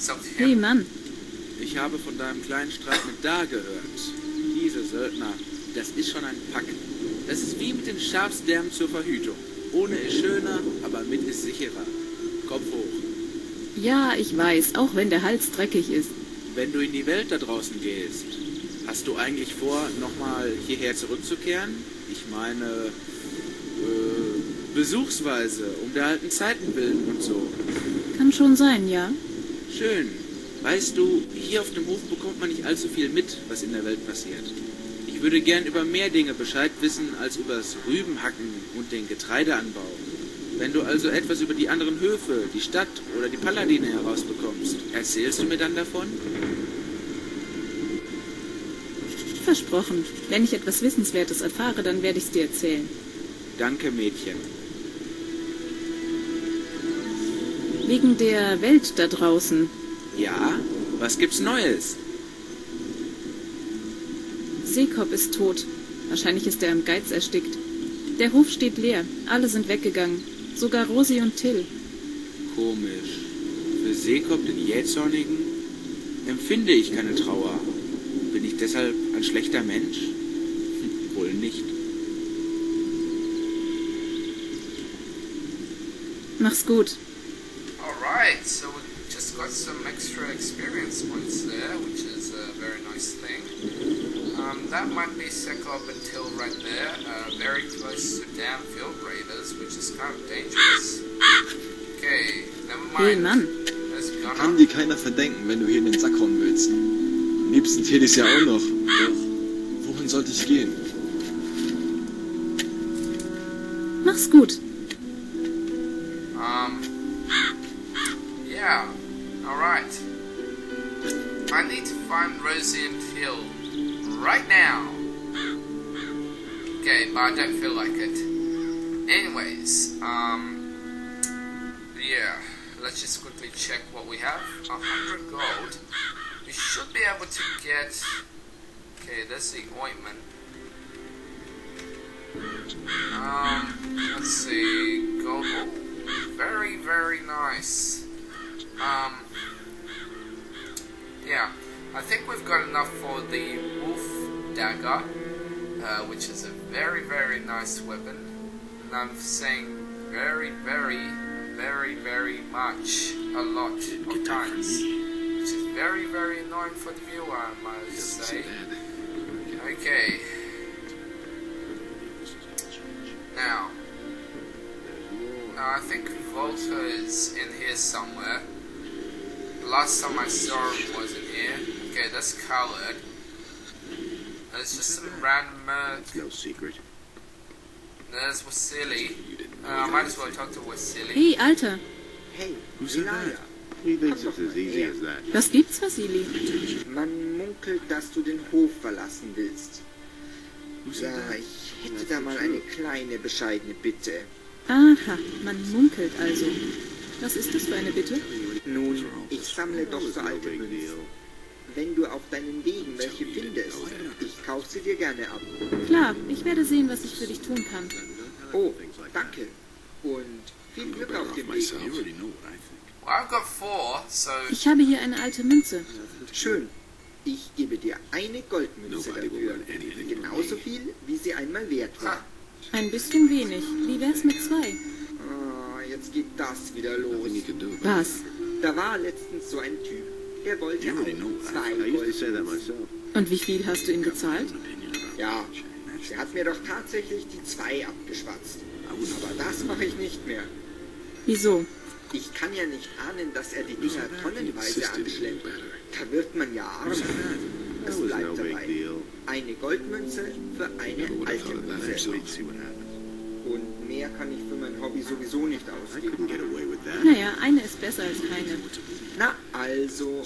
Hey Mann, Ich habe von deinem kleinen Streit mit Da gehört. Diese Söldner, das ist schon ein Pack. Das ist wie mit den Schafsdärmen zur Verhütung. Ohne ist schöner, aber mit ist sicherer. Kopf hoch. ja, ich weiß, auch wenn der Hals dreckig ist. Wenn du in die Welt da draußen gehst, hast du eigentlich vor, nochmal hierher zurückzukehren? Ich meine, besuchsweise, um der alten Zeiten willen und so. Kann schon sein, ja. Schön. Weißt du, hier auf dem Hof bekommt man nicht allzu viel mit, was in der Welt passiert. Ich würde gern über mehr Dinge Bescheid wissen, als übers Rübenhacken und den Getreideanbau. Wenn du also etwas über die anderen Höfe, die Stadt oder die Paladine herausbekommst, erzählst du mir dann davon? Versprochen. Wenn ich etwas Wissenswertes erfahre, dann werde ich es dir erzählen. Danke, Mädchen. Wegen der Welt da draußen. Ja? Was gibt's Neues? Seekop ist tot. Wahrscheinlich ist er im Geiz erstickt. Der Hof steht leer. Alle sind weggegangen. Sogar Rosi und Till. Komisch. Für Seekop, den Jähzornigen, empfinde ich keine Trauer. Bin ich deshalb ein schlechter Mensch? Wohl nicht. Mach's gut. Alright, so we just got some extra experience points there, which is a very nice thing. That might be Sekop until right there, very close to damn field raiders, which is kind of dangerous. Okay, never Hey mind. Mann, There's Kann Gunner. dir keiner verdenken, wenn du hier in den Sack hauen willst. Am liebsten täte ich's ja auch noch. Doch wohin sollte ich gehen? mach's gut. Yeah, alright. I need to find Rosie and Phil right now. Okay, but I don't feel like it. Anyways, yeah, let's just quickly check what we have. 100 gold. We should be able to get... Okay, there's the ointment. Let's see, gold. Oh, very, very nice. Yeah, I think we've got enough for the wolf dagger, which is a very, very nice weapon. And I'm saying very, very, very, very much, a lot of times, which is very, very annoying for the viewer, I must say. Okay. Now, I think Volta is in here somewhere. The last time I saw him was in here. Okay, that's colored. There's just some random No secret. There's Wasili. I might as well talk to Wasili. Hey, Alter, Hey, who said that? He thinks it's as easy as that. was gibt's, Vasili? Man munkelt, dass du den Hof verlassen willst. Ja, ich hätte da mal eine kleine, bescheidene Bitte. Aha, man munkelt also. Was ist das für eine Bitte? Nun, ich sammle doch so alte Münzen. Wenn du auf deinen Wegen welche findest, ich kaufe sie dir gerne ab. Klar, ich werde sehen, was ich für dich tun kann. Oh, danke. Und viel Glück auf dem Weg. Well, I've got 4, so Ich habe hier eine alte Münze. Schön. Ich gebe dir eine Goldmünze dafür. Genauso viel, wie sie einmal wert war. Ein bisschen wenig. Wie wär's mit 2? Ah, jetzt geht das wieder los. Was? Da war letztens so ein Typ. Der wollte auch 2 Goldmünzen. Und wie viel hast du ihm gezahlt? Ja, der hat mir doch tatsächlich die 2 abgeschwatzt. Aber das mache ich nicht mehr. Wieso? Ich kann ja nicht ahnen, dass er die Dinger tonnenweise anschleppt. Da wird man ja arm. Es bleibt dabei. Eine Goldmünze für eine alte Münze. Und mehr kann ich für mein Hobby sowieso nicht ausgeben. Naja, eine ist besser als keine. Na also,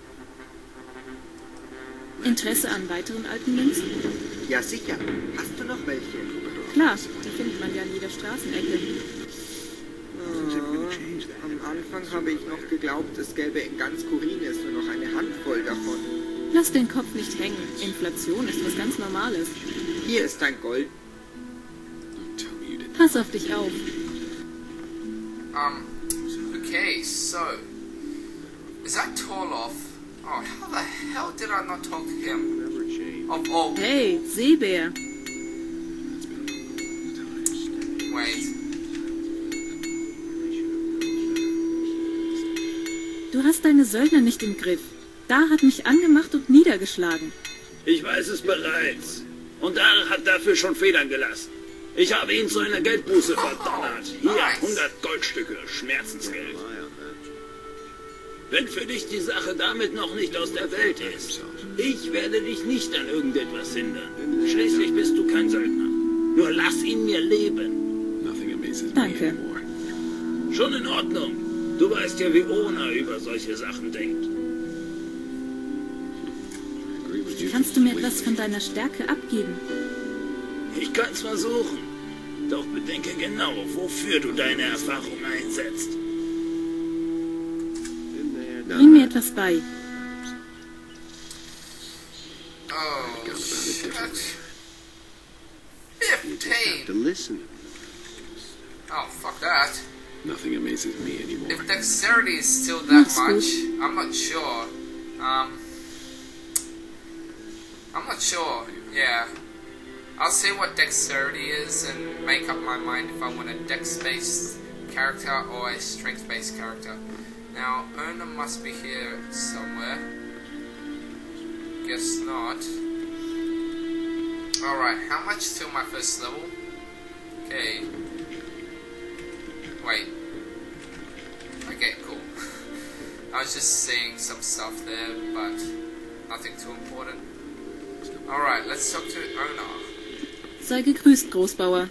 Interesse an weiteren alten Münzen? ja sicher. Hast du noch welche? Klar, die findet man ja an jeder Straßenecke. Am Anfang habe ich noch geglaubt, es gäbe in ganz Kurines nur noch eine Handvoll davon. Lass den Kopf nicht hängen. Inflation ist was ganz Normales. Hier ist dein Gold. Pass auf dich auf. okay, so Is that Torloff? Oh, how the hell did I not talk to him? Of all... Hey, Seebär. Wait. Du hast deine Söldner nicht im Griff. Da hat mich angemacht und niedergeschlagen. Ich weiß es bereits. Und Dar hat dafür schon Federn gelassen. Ich habe ihn zu einer Geldbuße verdonnert. Hier, 100 Goldstücke, Schmerzensgeld. Wenn für dich die Sache damit noch nicht aus der Welt ist, ich werde dich nicht an irgendetwas hindern. Schließlich bist du kein Söldner. Nur lass ihn mir leben. Danke. Schon in Ordnung. Du weißt ja, wie Onar über solche Sachen denkt. Kannst du mir etwas von deiner Stärke abgeben? Ich kann's versuchen. Doch bedenke genau, wofür du deine Erfahrung einsetzt. Bring mir etwas bei. Oh, shit. 15. To listen. Oh, fuck that. Nothing amazes me anymore. If dexterity is still that much, I'm not sure. I'm not sure, yeah. I'll see what dexterity is and make up my mind if I want a dex-based character or a strength-based character. Now, Onar must be here somewhere. Guess not. Alright, how much till my first level? Okay. Wait. Okay, cool. I was just seeing some stuff there, but nothing too important. Alright, let's talk to Onar. Sei gegrüßt, Großbauer.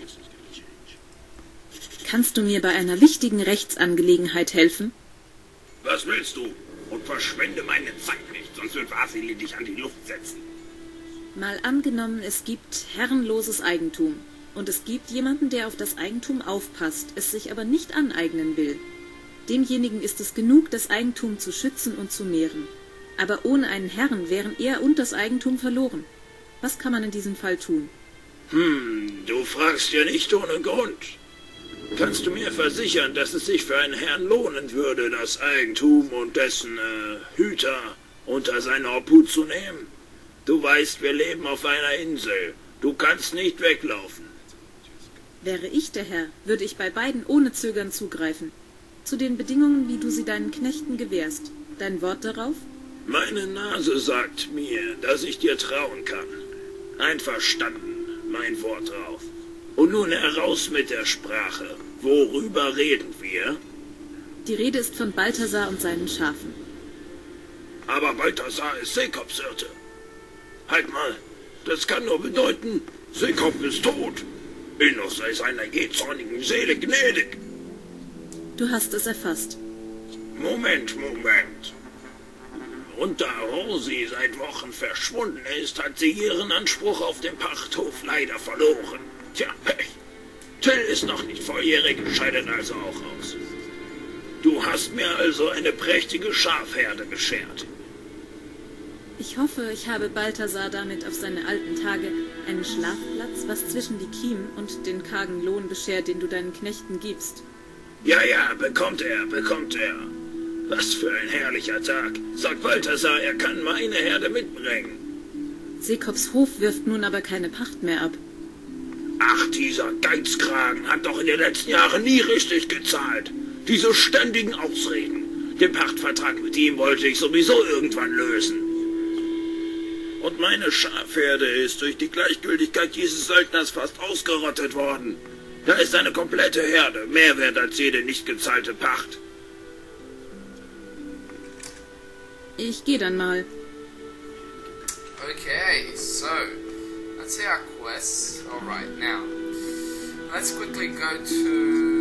Kannst du mir bei einer wichtigen Rechtsangelegenheit helfen? Was willst du? Und verschwende meine Zeit nicht, sonst wird Vasili dich an die Luft setzen. Mal angenommen, es gibt herrenloses Eigentum. Und es gibt jemanden, der auf das Eigentum aufpasst, es sich aber nicht aneignen will. Demjenigen ist es genug, das Eigentum zu schützen und zu mehren. Aber ohne einen Herrn wären er und das Eigentum verloren. Was kann man in diesem Fall tun? Du fragst ja nicht ohne Grund. Kannst du mir versichern, dass es sich für einen Herrn lohnen würde, das Eigentum und dessen Hüter unter seine Obhut zu nehmen? Du weißt, wir leben auf einer Insel. Du kannst nicht weglaufen. Wäre ich der Herr, würde ich bei beiden ohne Zögern zugreifen. Zu den Bedingungen, wie du sie deinen Knechten gewährst. Dein Wort darauf? Meine Nase sagt mir, dass ich dir trauen kann. Einverstanden, mein Wort drauf. Und nun heraus mit der Sprache. Worüber reden wir? Die Rede ist von Balthasar und seinen Schafen. Aber Balthasar ist Sekops Hirte. Halt mal, das kann nur bedeuten, Sekop ist tot. Innos sei seiner jähzornigen Seele gnädig. Du hast es erfasst. Moment. Und da Rosi seit Wochen verschwunden ist, hat sie ihren Anspruch auf den Pachthof leider verloren. Tja, Pech. Till ist noch nicht volljährig, scheidet also auch aus. Du hast mir also eine prächtige Schafherde beschert. Ich hoffe, ich habe Balthasar damit auf seine alten Tage einen Schlafplatz, was zwischen die Kiemen und den kargen Lohn beschert, den du deinen Knechten gibst. Ja, bekommt er. Was für ein herrlicher Tag. Sagt Balthasar, er kann meine Herde mitbringen. Sekops Hof wirft nun aber keine Pacht mehr ab. Ach, dieser Geizkragen hat doch in den letzten Jahren nie richtig gezahlt. Diese ständigen Ausreden. Den Pachtvertrag mit ihm wollte ich sowieso irgendwann lösen. Und meine Schafherde ist durch die Gleichgültigkeit dieses Söldners fast ausgerottet worden. Da ist eine komplette Herde, mehr wert als jede nicht gezahlte Pacht. Ich gehe dann mal. Okay, so let's see our quests. Alright, now let's quickly go to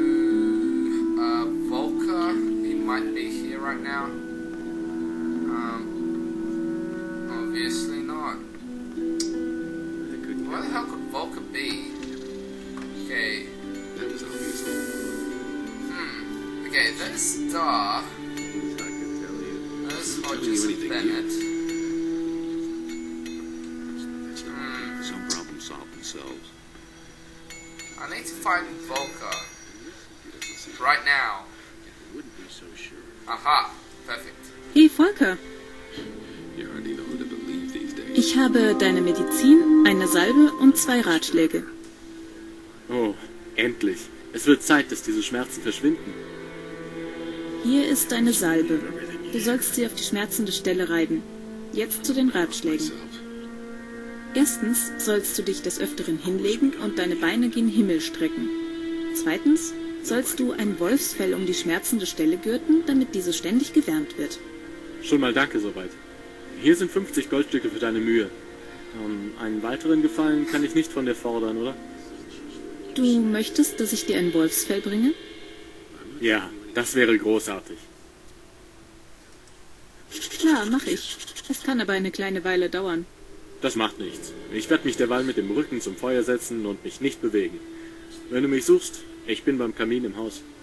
Volker. He might be here right now. Obviously not. Where the hell could Volker be? Okay. Okay, there's Dar. There's Hodges and Bennett. Some problems solve themselves. I need to find Volker. Right now. Wouldn't be so sure. Aha, perfect. Volker. Ich habe deine Medizin, eine Salbe und 2 Ratschläge. Oh, endlich. Es wird Zeit, dass diese Schmerzen verschwinden. Hier ist deine Salbe. Du sollst sie auf die schmerzende Stelle reiben. Jetzt zu den Ratschlägen. Erstens sollst du dich des Öfteren hinlegen und deine Beine gen Himmel strecken. Zweitens sollst du ein Wolfsfell um die schmerzende Stelle gürten, damit diese ständig gewärmt wird. Schon mal danke soweit. Hier sind 50 Goldstücke für deine Mühe. Einen weiteren Gefallen kann ich nicht von dir fordern, oder? Du möchtest, dass ich dir ein Wolfsfell bringe? Ja, das wäre großartig. Klar, mach ich. Es kann aber eine kleine Weile dauern. Das macht nichts. Ich werde mich derweil mit dem Rücken zum Feuer setzen und mich nicht bewegen. Wenn du mich suchst, ich bin beim Kamin im Haus.